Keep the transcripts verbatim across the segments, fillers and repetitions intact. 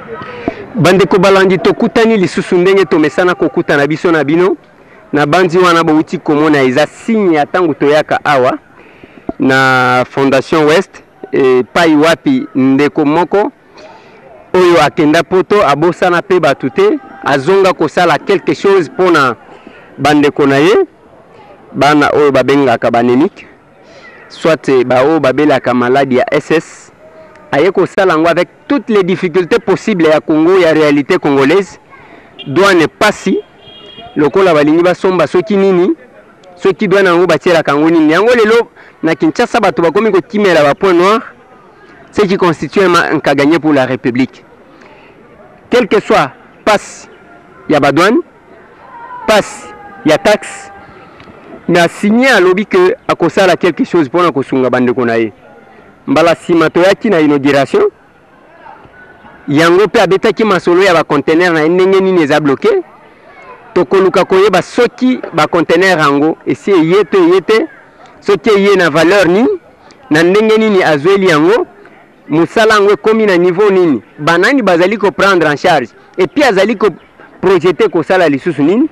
Bandeko balandi tokutani lisusu ndenge tomesana kokutana biso na bino na bandi wana bauti komona eza signe ya tango toyaka awa na Fondation West e pai wapi ndeko moko oyo akenda poto abosana pe batute azonga kosala quelque chose pona bandeko na ye bana oyo babengaka banémique soit ba oyo babelaka maladie ya S S aye kosala ngo avec toutes les difficultés possibles ya Congo ya réalité congolaise doit ne pas si lokola balingi basomba soki nini soki doit nango batiela kango nini yango lelo na Kinshasa bato bakomi ko kimela ba point noir ce qui constitue un cas gagné pour la République quel que soit passe ya ba douane passe ya taxe mais a signé à lobby que akosala quelque chose pour na kosunga bandeko na ye mbala sima toyaki na inauguration yango pe abetaki masolo ya ba conteneur na ndenge nini eza bloqué tokoluka koyeba soki ba conteneur yango esi yete yete soki ye na valeur nini na ndenge nini azweli yango musala yango ekomi na niveau nini banani bazali ko prendre en charge et puis azali ko projeter kosala lisusu nini.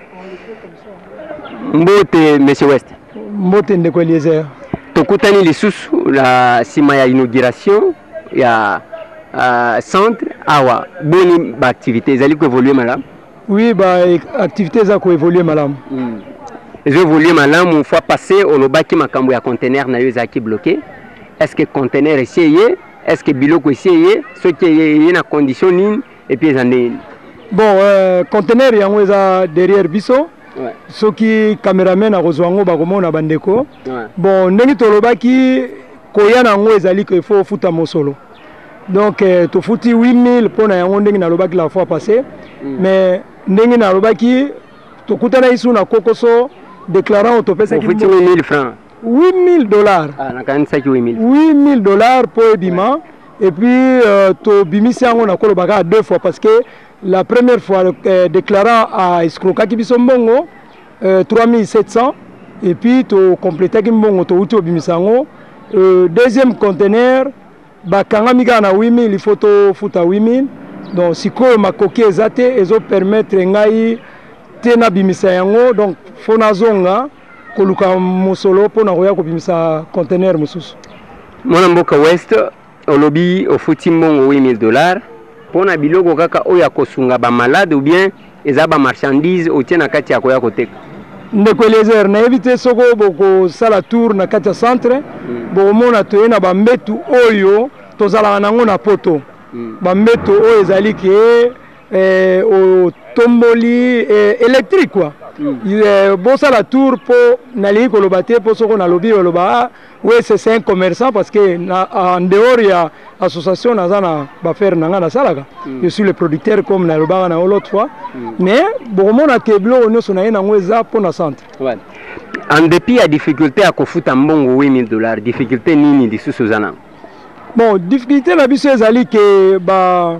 Mbote Monsieur West. Mbote ndeko Eliezer. Tokutani lisusu la sima ya inauguration ya uh, centre awa boni ba activité ezali ko évoluer madame. Oui ba activité za ko évoluer madame. Mm. Je voulais madame une fois passé au lobaki makambo ya conteneur na yo zaki bloqué. Est-ce que conteneur essayé? Est-ce que biloko essayé? Ce qui est na condition nini et puis ezande. Bon euh, conteneur yango eza derrière biso. Ouais. Soki cameraman a rozwango bakomona bandeko. Ouais. Bon ndenge tolobaki koya nango ezali que faut futa mosolo. Donc euh, to futi huit mille pona yango ndenge na lobaki la fois passée. Mm. Mais ndenge na lobaki to kutana isu na kokoso déclarant au topesa ki futi huit mille francs. huit mille dollars. Ah na kanisa ki huit mille. huit mille dollars pour ebima. Ouais. Et puis euh, to bimisi yango na kolobaka deux fois parce que la première fois, euh, déclarant à escroquer Kibisombongo euh, trois mille sept cents et puis tu complétais Kimbongo, tu as Bimisango. Euh, deuxième conteneur, bah, quand on a huit mille, il faut te foutre à huit mille. Donc, si tu as coquille exacte, ils ont permettre de tena Bimisango. Donc, il faut que zonga koluka mosolo pour na bimisa conteneur mususu. Mon Mboka West, au lobby, au foutimbo huit mille dollars. Pour na biloko kaka oya kosunga ba malade ou bien eza ba marchandise otie na kati ya koya koteka. Ndeko Eliezer na éviter soko boko sala tour na kati ya centre mm. Bo mona to na ba mbetu oyo tozala nango na poto mm. Ba mbetu oyo ezali ke eh, o tomboli eh, électrique quoi mm. eh, bo sala tour po na li ko lobate po soko na lobi loba oui c'est un commerçant parce que na, en dehors il y a association nazana ba faire nanga na salaka mm. Je suis le producteur comme na loba na l'autre fois mm. Mais bon mona keblo onyo sona ina ngweza po na centre ouais. En dépit ya difficulté à kofuta mbongo huit mille dollars difficulté nini lisusu zana. Bon difficulté na biso ezali ke ba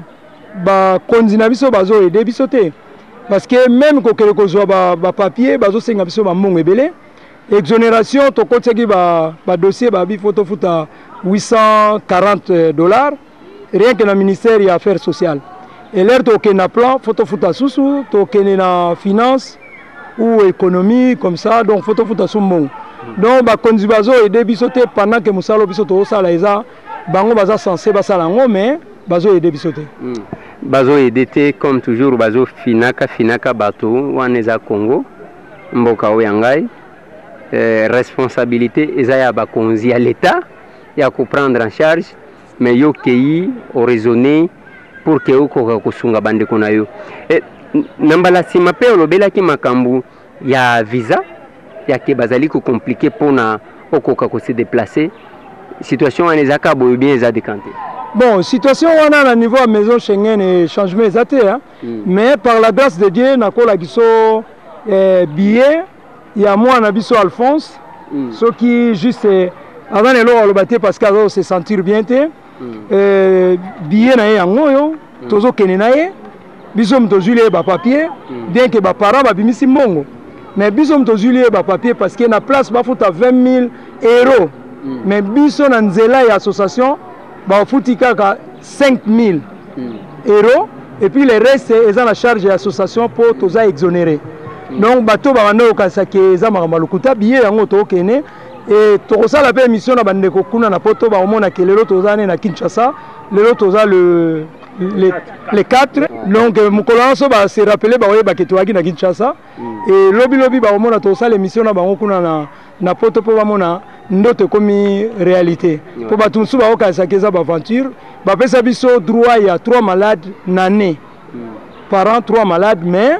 ba konzi na biso bazo aider biso te parce que même ko kele ko zo ba, ba papier bazo senga biso ba mbongo ebele. Exonération, tu as ba, ba dossier, ba photo futa huit cent quarante dollars, rien que dans le ministère des Affaires sociales. Et l'air tu as un plan, photo futa sous, tu as na finance ou économie comme ça, donc photo futa sous bon. Donc ba konzibazo et débisoté pendant que musalo bisoto au salaisa, bango baza censé basalango mais bazo et débisoté. Bazo et dété comme toujours bazo finaka finaka bato waneza Congo, mboka oyangai. Euh, responsabilité ezaya bakonzi à l'état ya ko prendre en charge mais yo kei o raisonner pour que oko kosunga bandeko na yo et nambala sima pe olobela ki makambu ya visa ya ke bazali ko compliqué pona oko ko se déplacer situation anezaka boyo bien eza décanté. Bon situation wana na niveau à maison Schengen et changement exacté hein mm. Mais par la grâce de Dieu na ko la giso eh, billet. Il y a moi, Nabiso Alphonse, mm. Ceux qui juste avant de l'eau parce qu'ils se sentir bien. Billet na yango yo, tozo kenenaye, bisom to julie ba papier, bien que ba parents ba bimisi mbongo. Mais bisom to julie ba papier parce que na place ba futa vingt mille euros. Mais biso na nzela ya association ba futi kaka cinq mille. euros et puis le reste ils ont la charge de l'association pour tous exonérer. Donc bateau bando kasake za makamalokuta billet yango to kene et to ça la émission na bande ko kuna na poto ba omona ke lelo tozane na Kinshasa lelo toza le les les quatre donc mukolanso ba se rappeler ba oye ba ketwaki na Kinshasa et lobby lobby ba omona to ça l'émission na bango kuna na na poto po ba mona ndoto komi réalité po ba tunsu ba okasake za ba aventure ba pesa biso droit ya trois malades nané par an trois malades mais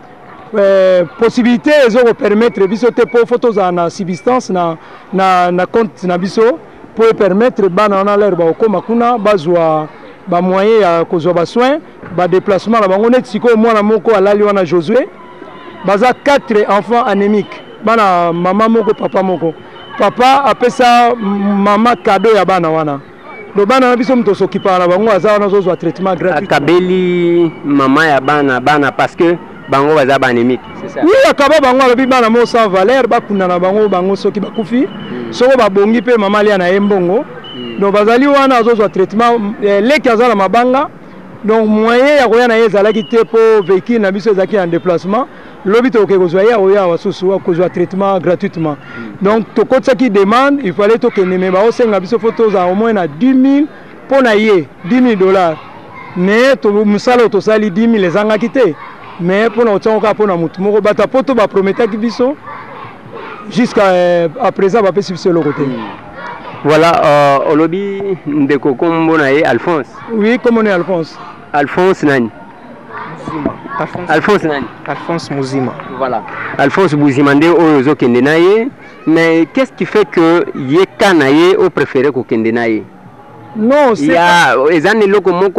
Euh, possibilité ils ont permettre biso te pour photos en subsistance na na na compte na biso pour permettre bana na l'air ba ko makuna bazwa ba moyen ya kozwa ba soin ba déplacement na bango net siko mwana moko alali wana Josué baza quatre enfants anémiques bana mama moko papa moko papa apesa mama cadeau ya bana wana do bana na biso mto sokipa na bango aza wana zozwa traitement gratuit akabeli mama ya bana bana parce que bango baza banémique c'est ça oui akaba bango alobi bana mo sans valeur bakunda na bango bango soki bakufi soko babongi pe mama lia na embongo donc bazali wana azozwa traitement leki azala mabanga donc moyen ya koya na ye ezalaki te po véhicule na biso ezalaki en déplacement lobi tokoki kozwa ye aoya basusu kozwa traitement gratuitement donc tokotisaki demande il fallait tokende me baosenga biso fo tozala au moins na dix mille mpo na ye dix mille dollars mais mosala tosali dix mille ezangaki te mais pour nous tiens encore pour nous montrer bata poto ba promettre qui biso jusqu'à euh, à présent va pas suivre le côté voilà euh, au lobby de Kokombo nae Alphonse oui comment on est Alphonse Alphonse nani Muzima Alphonse Alphonse nani Alphonse Muzima voilà Alphonse Muzima nde oyo kende naye mais qu'est-ce qui fait que yeka naye au préféré ko kende naye non c'est ya ezane loko moko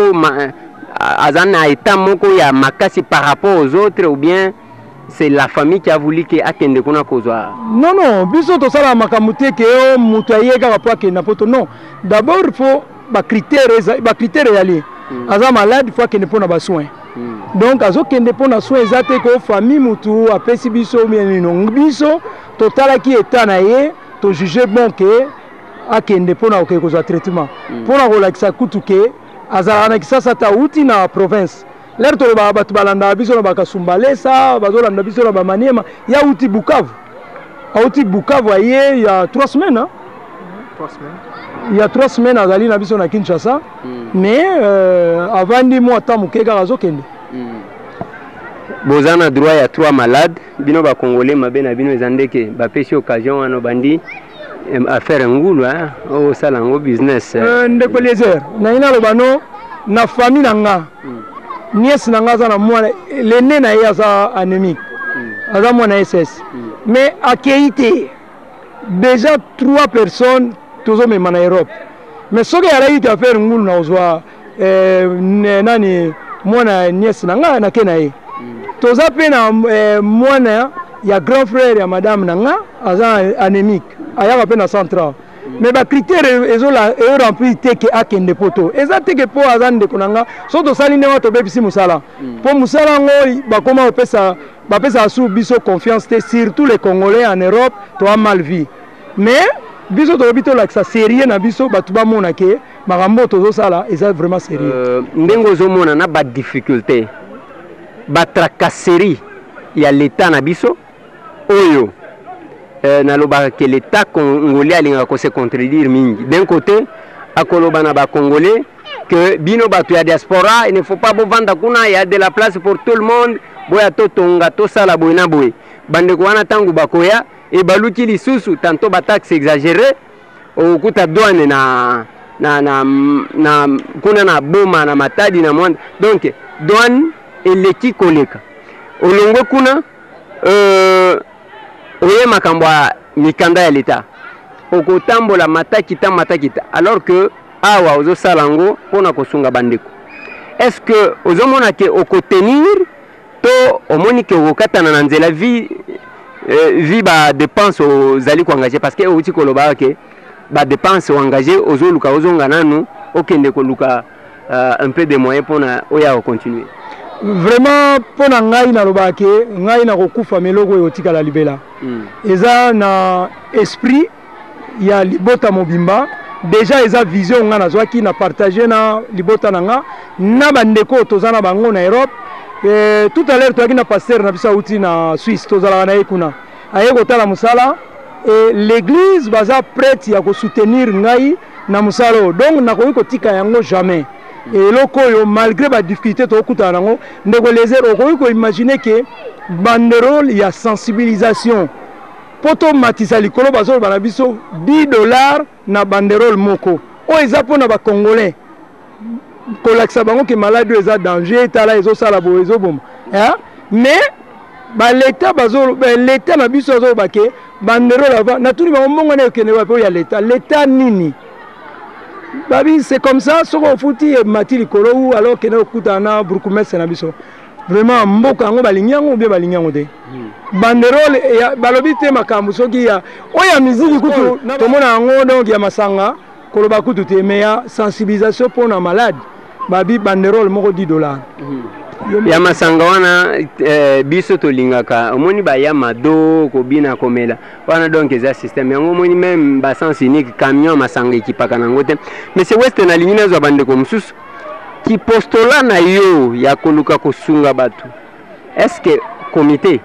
azana état moko ya makasi par rapport aux autres ou bien c'est la famille qui a voulu que akende kuna kozwa non non biso to sala makamute ke o mutu ayeka ka pa ke na poto non d'abord il faut ba critères ba critères yali mm. aza malade il faut que ne pona ba soin mm. donc azo kende pona soin ezate ko famille mutu apesi biso bien non biso totala ki état na ye to juger bon que akende pona ko kozwa traitement mm. pona ko lakisa kutu ke azala na kisasa ta uti na province l'air to ba batu balanda biso na bakasumbalesa bazolanda biso na ba Maniema ya uti Bukavu a uti Bukavu aye il y a trois semaines hein trois semaines il y a trois semaines azali na biso na Kinshasa mm. mais euh, avant ni mois ta mukeka azokende mm. bozana droit ya trois malades bino ba congolais mabe na bino ezandeke ba pesi occasion wana bandi à faire un goulou hein au salango business euh ndeko lezer na ina lobano na famille nanga mm. nièce nanga za na mwana l'aîné na ya za anémique mm. aza mwana S S mm. mais akeite déjà trois personnes tozo me mana Europe mais soki ala yiti à faire ngulu na ozwa euh nani mwana nièce nanga na kena ye mm. toza pe na eh, mwana ya grand frère ya madame nanga aza anémique ayaka pe na central mais ba critère ezola e rempli te ke akende poto eza te ke po azande konanga so to sali ne wato bebisi musala po musala ngo bakoma opesa bapesa su biso confiance te surtout les Congolais en Europe to a mal vu mais biso to bito la ça sérieux na biso batu ba mona ke makambo to zo sala eza vraiment sérieux euh, ndengo zo mona na ba difficulté ba tracasserie ya l'état na biso oyo Euh, naloba que l'état congolais alinga ko se contredire mingi d'un côté akoloba na ba congolais que bino batu ya diaspora il ne faut pas bo vendre kuna il y a de la place pour tout le monde boya to tonga to sala boina boy bande ko wana tangu bakoya e baluki lisusu tanto ba taxe exagéré o kuta douane na na na na kuna na boma na matadi na mwanda donc douane eleki koleka olongo kuna euh oye makambo mikanda ya l'état okotambola matakita matakita alors que awa ozo salango pona kosunga bandeko est-ce que ozomona ke okotenir to omoni ke okatana na nzela vie euh, vie ba dépense ozali ko engager parce que outi koloba ke ba dépense o engager ozoluka ozonga nanu okende ko luka uh, un peu de moyens pona oya continuer vraiment pona ngai na lobake ngai na kokufa meloko yotika la libela mm. eza na esprit ya libota mobimba déjà eza vision nga nazwaki na partager na libota nanga na bandeko tozana bango na Europe. Et tout à l'heure toaki na pasteur na biso auti na Suisse tozala na ekuna aye kotala musala et l'église baza prête ya ko soutenir ngai na musala. Donc nakoki kotika yango jamais. Et loko yo malgré ba difficulté to kuta nango ndeko lezer okoki ko imaginer que banderole ya sensibilisation poto matisa likolo bazo bana biso dix dollars na banderole moko o eza pona ba congolais kolakisa bango ke malade eza danger tala ezo sala bo ezo boma hein mais ba l'état bazo l'état na biso zo ba ke banderole ava na tuli ba mongo na kene wa po ya l'état l'état nini babi c'est comme ça soko futi e mati likolo ou alors kene okuta na burkumese na biso vraiment mboka ngo balinyango bien balinyango de banderole ya balobi te makambo soki ya oya miziki kutu tomona ngo donc ya masanga koloba kutu te meya sensibilisation pour na malade babi banderole moko dix dollars ya masanga wana eh, biso tolingaka omoni ba ya mado ko bina komela wana donc eza système yango omoni même ba sens unique camion masanga ekipaka nango te mais c'est west na lingina zo bande ko mususu ki postola na yo ya koluka kosunga batu est-ce que comité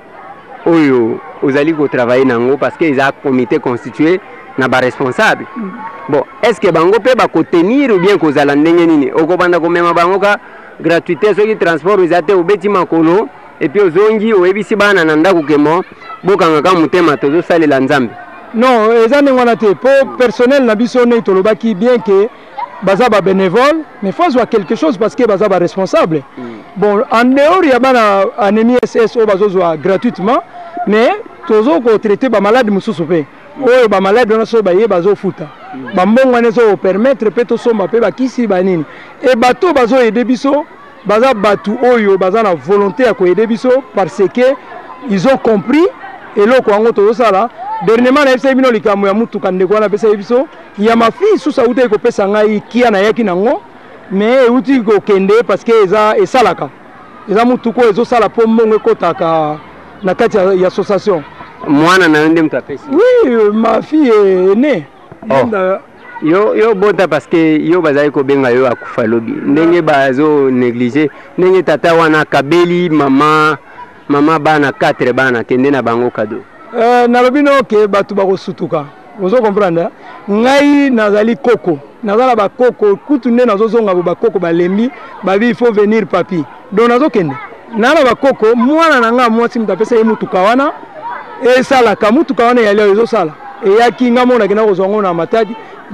oyo ozali ko travailler nango parce que ils a comité constitué na ba responsable mm. Bon est-ce que bango pe ba ko tenir ou bien ko zala ndenge nini okobanda ko mema bango ka gratuité soki transport uzate obeti makolo et puis ozongi oyebisi bana na ndako kemo bokanga ka mutema tozo salela nzambe non eza ndengwana te po personnel na biso ne tolobaki bien que baza ba bénévole mais faut soit quelque chose parce que baza ba responsable mm. Bon en dehors ya bana anémie S S o bazo zo gratuitement mais tozo ko traiter ba malade mususu pe oyo ba malade na so ba ye bazo futa ba mbongo ne so permettre pe to somba pe ba kisi ba nini et bato bazo aider biso baza batu oyo baza na volonté ya ko aider biso parce que ils ont compris et loko ngo to sala dernièrement na fisa bino likambo ya mutu kande kwa na pesa biso ya mafi susa uta ko pesa ngai kia na yaki nango mais uti ko kende parce que eza esalaka eza mutu ko ezo sala po mbongo kotaka na kati ya association mwana na ndem tapesi oui ma fille est née oh. yo yo bota parce que yo bazali ko benga yo akufa lobi ndenge bazo négliger ndenge tata wana kabeli mama mama bana quatre bana kende na bango kado euh na lobi no ke batu ba ko sutuka ozo comprendre ngai nazali koko nazala ba koko kutu nde nazo zonga ba koko ba lembi ba bi il faut venir papi donc nazo kende nana ba koko mwana nanga mwasi mtapesa ye mutuka wana e sala ka mutuka wana ya leo ezo sala e ya kinga mona kina ko zongo na matadi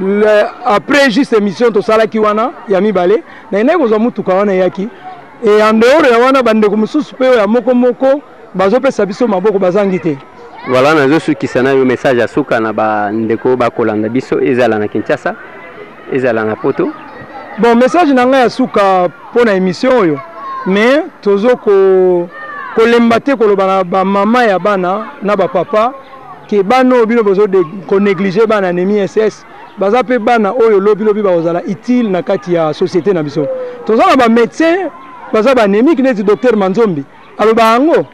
après juste émission to sala ki wana ya mibale na ina ko zo mutuka wana yaki e en dehors ya wana bande ko mususu pe ya moko moko bazo pesa biso maboko bazangi te. Voilà nazo sukisa na yo message asuka na ba ndeko ba kolanda biso ezala na Kinshasa ezala na Poto. Bon message na nga asuka pona émission yo mais tozo ko kolemba te koloba ba mama ya bana na ba papa ke bano bino bozo de ko négliger bana anémie S S baza pe bana oyo lobi lobi ba ozala utile na kati ya société na biso tozo na ba médecin baza ba anémique neti docteur Manzombi aloba ngo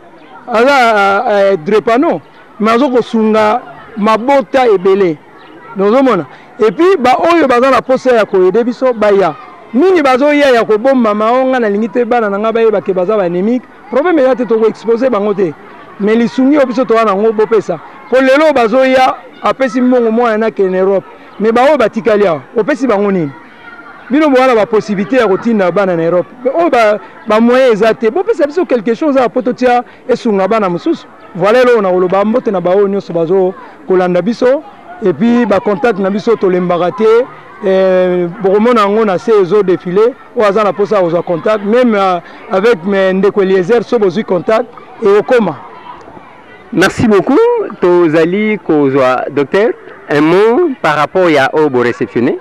ala drepano mazo ko sunga mabota ebele nozomona et puis ba oyo baza na posa ya ko aider biso baya nini bazo ya ya ko bomba maonga na lingite bana nga baye ba ke baza ba anémique problème ya te to ko exposer bango te mais li sungi obiso to wana ngo bopesa po lelo bazo ya apesi mbongo mwana na ke Europe mais ba o batikali ya opesi bango nini bino bona ba possibilité ya kotinda bana na Europe o ba ba moyen ezate bopesa biso quelque chose à pototia esunga bana mususu voilà là on a oloba mbote na ba o nyoso bazo kolanda biso et puis ba contact na biso to lembagate euh bomona ngo na sezo défilé o azana posa ozo contact même euh, avec mes ndeko Eliezer so bozu contact et okoma. Merci beaucoup tozali kozwa docteur un mot par rapport à obo réceptionné.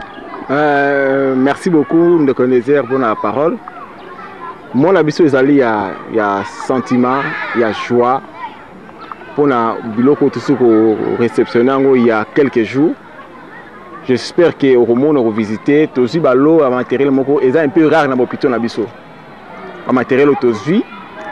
Euh, merci beaucoup ndeko Eliezer pour la parole. Moi la biso ezali ya ya sentiment ya joie pour la biloko tout ce ko réceptionné ngo il y a quelques jours. J'espère que au monde on visiter tozi balo a matériel moko est un peu rare na bopito na biso. A matériel tozi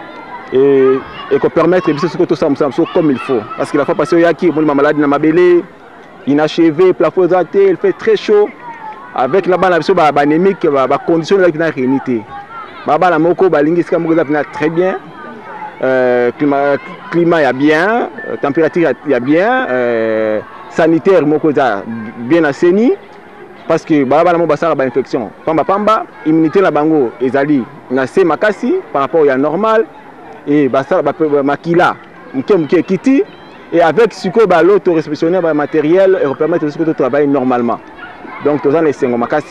et et qu'on permettre biso ce que tout ça comme il faut parce que la fois passée il y a qui mon malade na mabele inachevé, plafond il fait très chaud. Avec la bas anémique, la condition là qui n'a rien été. Baba la moko balingi ska moko très bien. Euh, climat climat y a bien, température y a bien, euh, sanitaire moko bien assaini parce que baba la moko basala ba infection. Pamba pamba immunité la bango ezali na se makasi par rapport à normal et basala ba makila mke mke kiti et avec suko ba l'auto réceptionnaire ba matériel et permettre de travailler normalement. Donc tous les cinq makasi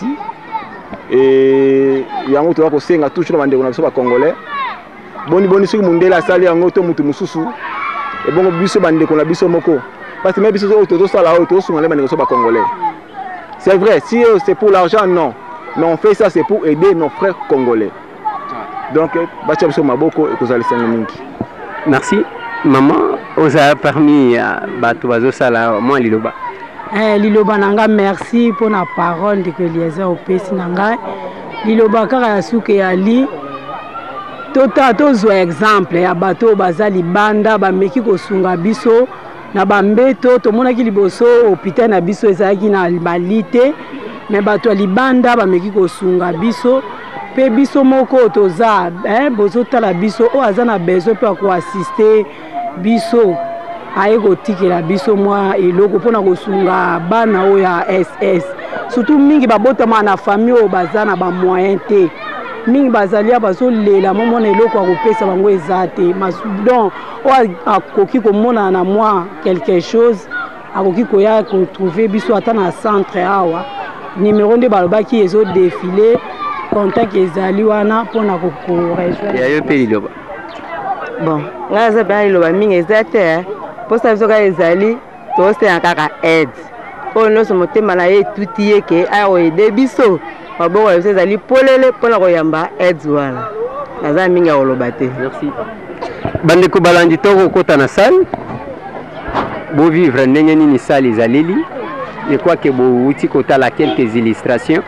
et yango to ko senga toujours bande na biso ba congolais boni boni soki mundela sali yango to mutu mususu et bongo biso bande ko na biso moko parce que même biso to to sala o to sunga le bande ko ba congolais. C'est vrai, si c'est pour l'argent non, mais on fait ça c'est pour aider nos frères congolais. Donc bacha biso maboko et kozali senga mingi. Merci maman, vous avez permis bato bazo sala moi liloba. Eh, liloba nanga merci pour la parole de que Eliezer opesi nanga liloba kaka ya suke ya li tota tozwa exemple ya bato bazali banda bameki kosunga biso na bambeto tomonaki liboso hôpital na biso ezalaki na balite mais bato ya libanda bameki kosunga biso pe biso moko toza eh, bozotala biso o aza na besoin pe koassiste biso aye kotikela biso mwa eloko mpona kosunga bana oyo ya S S surtout mingi babotama na famille oyo baza na bamoyen te mingi bazali ya bazolela momona eloko akopesa bango eza te donc oyo akoki komona na mwa quelque chose akoki koya kotrouve biso ata na centre awa numéro nde balobaki ezodefile contact ezali wana mpona korejoindre mpe liloba bon ngai aza bena liloba mingi eza te posa biso kaka ezali tosena kaka aide oyo nyonso motema na ye etuti ye ke akoyede biso maboko na biso ezali polele mpona koyamba aide wana naza mingi ya koloba te. Merci. Bandeko balandi tokokota na sale bovivre ndenge nini sale ezaleli je crois que bouti kotala quelques illustrations.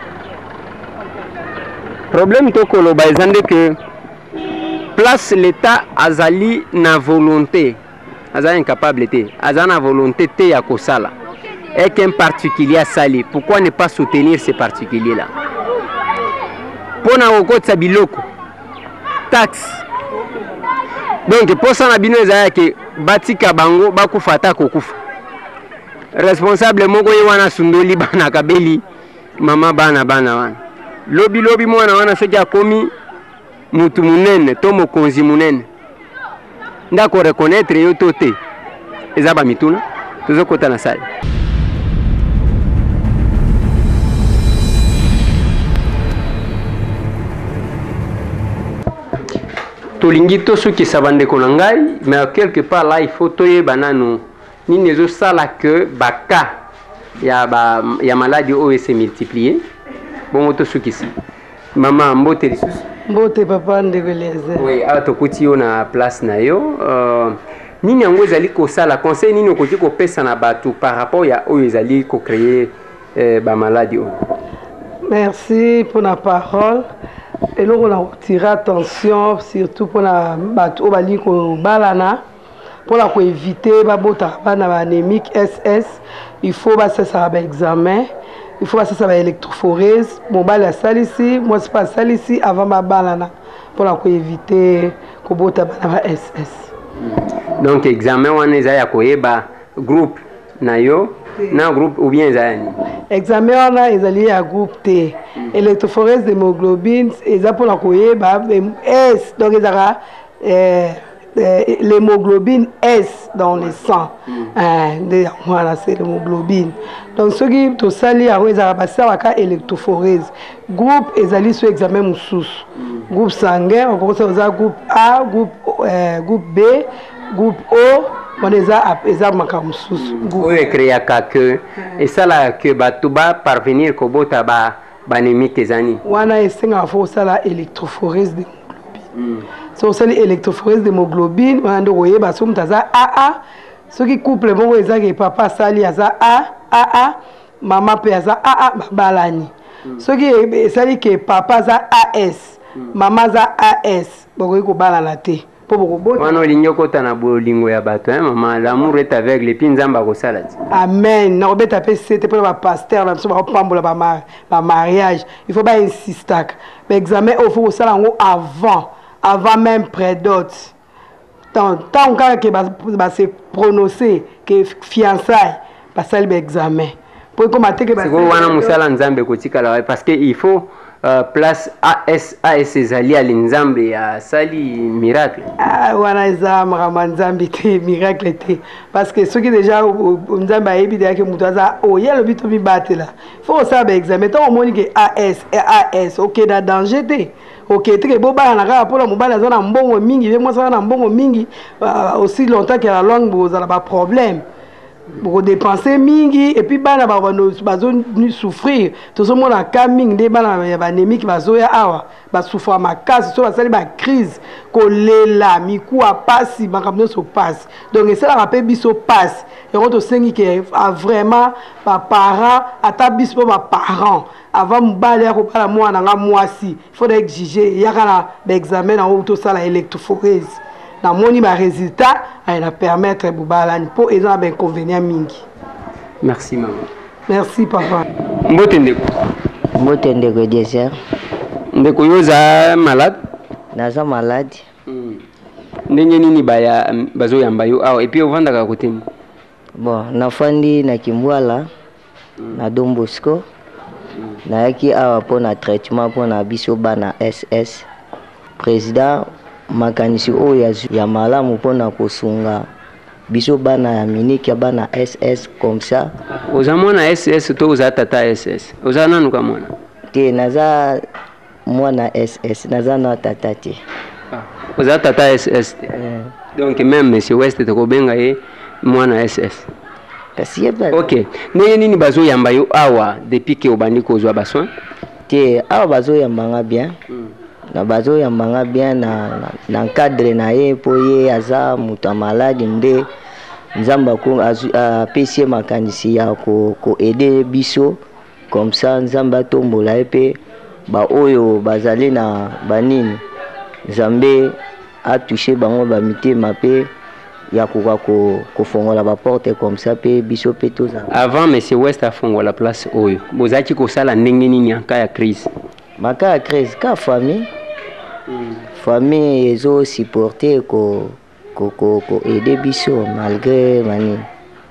Problème tokoloba eza nde que place l'état azali na volonté aza incapable te aza na volonté te ya kosala et qu'un particulier a sali, pourquoi ne pas soutenir ces particuliers là pona kokotisa biloko taxe donc posa na bino ezala ke batika bango bakufa ata kokufa responsable moko ye wana sundoli bana kabeli mama bana bana wana lobi lobi mwana wana soki akomi mutu munene to mokonzi munene ndako reconnaître yo to te eza ba mituna tozokota na sale. Tolingi tosukisa bandeko na ngai mais quelque part là il faut toyeba nanu nini ezosala que baka ya ba ya maladie oyo se multiplier bongo tosukisa mama mbote lisusu mbote papa ndeko Eliezer. Oui, awa tokuti yo na place na yo uh, nini yango ezali kosala conseil nini okoki kopesa na bato par rapport ya oyo ezali kocréer eh, bamaladi oyo. Merci pour la parole. Et là, on a tiré attention, surtout pour la bateau, pour balana, pour la éviter, anémique S S, il faut passer ça à examen, il faut passer ça à électrophorèse. Mon bal est sale ici, moi c'est pas sale ici avant ma balana, pour la éviter que bota S S. Donc examen on est à quoi groupe nayo. Non, groupe ou bien Zani. Examen, on a lié à groupe T. Électrophorèse d'hémoglobine, et ça pour la couille, S. Donc, il y a l'hémoglobine S dans le sang. Voilà, c'est l'hémoglobine. Donc, ce qui est sali, ils ont passé à la électrophorèse. Groupe, ils ont sur examen moussous. Groupe sanguin, on commence à groupe A, groupe, euh, groupe B, groupe O. On les a exactement comme sous. Oui, créer que et ça là que batuba parvenir que bota ba banémique tes années. Wana esenga fo ça la électrophorèse d'hémoglobine. So ça l'électrophorèse d'hémoglobine, on ndo royer ba som taza A A. Ce qui couple bon eza que papa sali aza A A A, maman pe aza A A balani. Ce qui sali que papa za A S, maman za A S, bon ko balana te. po bokobota wana olingi okota na bolingo ya bato hein maman l'amour est aveugle epi nzambe akosala ti amen nakobeta mpe sete mpona bapaster na biso bakopambola bamariage il faut bainsistaka baexamen oyo faut kosala yango avant avant même prédote ntango kaka ke base prononcer ke fiançaille basali baexamen po ekoma te ke sikoyo wana mosala nzambe ekotikala wapi parce que il faut Uh, place A S A S ezali ali nzambe asali miracle ah wana eza makambo nzambe te miracle te parce que soki déjà nzambe ayebi deya ke moto aza oye alobi to mibatela faut osala baexamen ntango omoni ke as as ok na danger te ok teke bobala na kaka mpona mobali aza na mbongo mingi ye mwasi aza na mbongo mingi aussi longtemps ke la langue bozala baproblème pour dépenser mingi et puis bana bazo souffrir tozomona ka mingi nde bana ya banémique bazoya awa basouffra makasi so basali ba crise kolela miku apasi makambo nyonso pasi donc esalaka mpe biso pasi yango tosengi ke vraiment baparent ata biso mpo baparent avant mobali ya kobala mwana nga mwasi faut exige yaka na baexamen nango tosala électrophorèse na moni ba résultat na permettre bobalani po eza ba inconvénient mingi. Merci maman. Merci papa. Mbote ndeko. Mbote ndeko désert. Ndeko yoza malade? Naza malade. Mm. Ndenge nini baya bazo yamba yo awa et puis ovanda ka kote. Bon, nafandi na Kimbwala mm. na Don Bosco. Mm. Na yaki awa pona traitement pona biso bana S S. Président makanisi oyo ya malamu mpona kosunga biso bana ya miniki ya bana S S comme ça. Oza mwana S S to oza tata S S. Oza nanu ka mwana? Te naza mwana S S, naza na tata te. Ah, oza tata S S. Mm. Donc même monsieur West te kobenga ye mwana S S. Kasi yeba. OK. Ndenge nini bazo yamba yo awa depuis que obandi kozwa basoin? Te awa bazo yamba nga bien. Mm. Na bazo ya manga bien na na cadre na ye po ye aza muta malade nde nzamba ko apesi makanisi ya ko ko aider biso comme ça nzamba tombola epe ba oyo bazali na banini nzambe a touché bango ba mitema pe ya kuka ko ko fongola ba porte comme ça pe biso pe toza. Avant monsieur West a fongola place oyo bozaki ko sala ndenge nini en cas ya crise? Maka ya crise ka famille Mm. famille ezo supporter ko ko ko ko aider biso malgré mani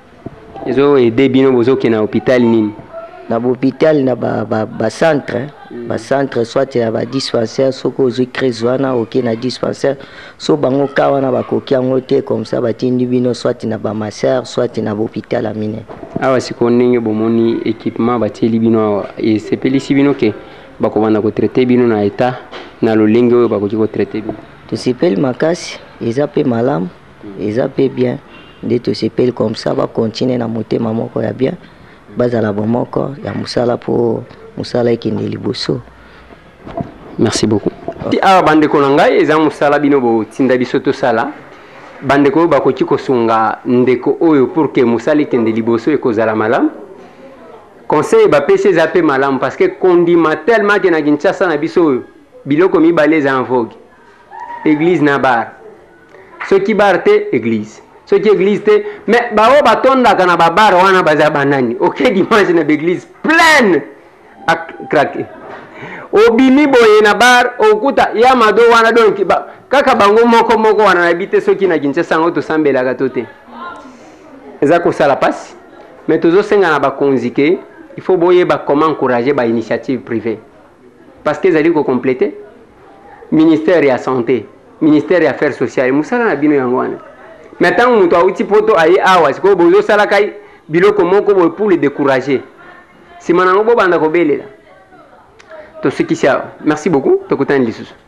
ezo aider bino bozo ke na hôpital nini na hôpital na ba ba, ba centre mm. ba centre soit ya ba dispensaire soko zo crise wana ok na dispensaire so bango ka wana ba koki yango te comme ça batindi bino soit na ba masseur soit na hôpital amine awa siko ndenge bomoni équipement bateli bino awa e sepelisi bino ke bakobanda ko traiter bino na état na lolenge oyo bakoki ko traiter bino tosepeli makasi eza pe malamu eza pe bien nde tosepeli comme ça bakontinue na motema moko ya bien bazala bomoko ya mosala po mosala ekende liboso. Merci beaucoup. Okay. Awa bandeko na ngai eza mosala bino botinda biso tosala bandeko oyo bakoki kosunga ndeko oyo pour que mosala ekende liboso ekozala malamu. Conseil bapesi eza pe malamu parce que kondima tellement ke na Kinshasa na biso oyo biloko mibale eza en vogue. Église na bar. Soki bar te église. Soki église te mais bao batondaka na babar wana baza banani. OK dimanche na église pleine à craquer. Obimi boye na bar okuta ya mado wana donc ba kaka bango moko moko wana na bite soki na Kinshasa ngo to sambelaka to te. Eza ko sala passe mais tozo senga na ba konzike il faut boye ba comment encourager ba initiative privée parce que zali ko compléter ministère ya santé ministère ya affaires sociales musala na bino yango wana maintenant muto auti poto ayi awa siko bozo sala kai biloko moko boye pour le décourager si manango bo banda ko belela to sikisa. Merci beaucoup to kutani lisusu.